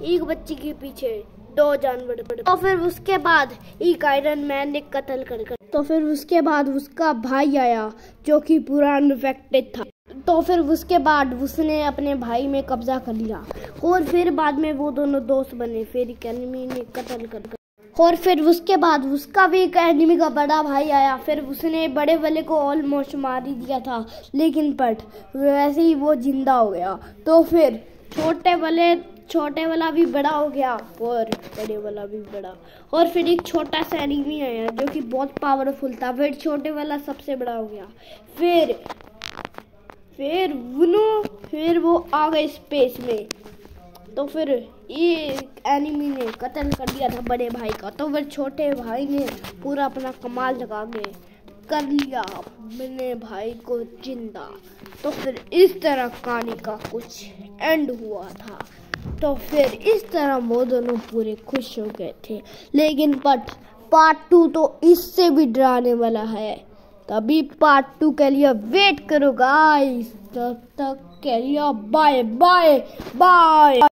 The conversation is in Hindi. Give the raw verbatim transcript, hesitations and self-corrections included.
एक बच्ची के पीछे दो जानवर पड़े। तो फिर उसके बाद एक आयरन मैन ने कत्ल कर कर तो फिर उसके बाद उसका भाई आया जो कि पूरा इन्फेक्टेड था। तो फिर उसके बाद उसने अपने भाई में कब्जा कर लिया और फिर बाद में वो दोनों दोस्त बने। फिर एक एनिमी ने कत्ल कर कर और फिर उसके बाद उसका भी एक एनिमी का बड़ा भाई आया। फिर उसने बड़े वाले को ऑलमोस्ट मार ही दिया था, लेकिन बट वैसे ही वो जिंदा हो गया। तो फिर छोटे वाले छोटे वाला भी बड़ा हो गया और बड़े वाला भी बड़ा। और फिर एक छोटा सा एनिमी आया जो कि बहुत पावरफुल था। फिर छोटे वाला सबसे बड़ा हो गया। फिर फिर वो फिर वो आ गए स्पेस में। तो फिर ये एनिमी ने कत्ल कर दिया था बड़े भाई का। तो फिर छोटे भाई ने पूरा अपना कमाल लगा के कर लिया अपने भाई को जिंदा। तो फिर इस तरह कहानी का कुछ एंड हुआ था। तो फिर इस तरह वो दोनों पूरे खुश हो गए थे। लेकिन बट पार्ट टू तो इससे भी डराने वाला है। तभी पार्ट टू के लिए वेट करो गाइस। तब तक के लिए बाय बाय बाय।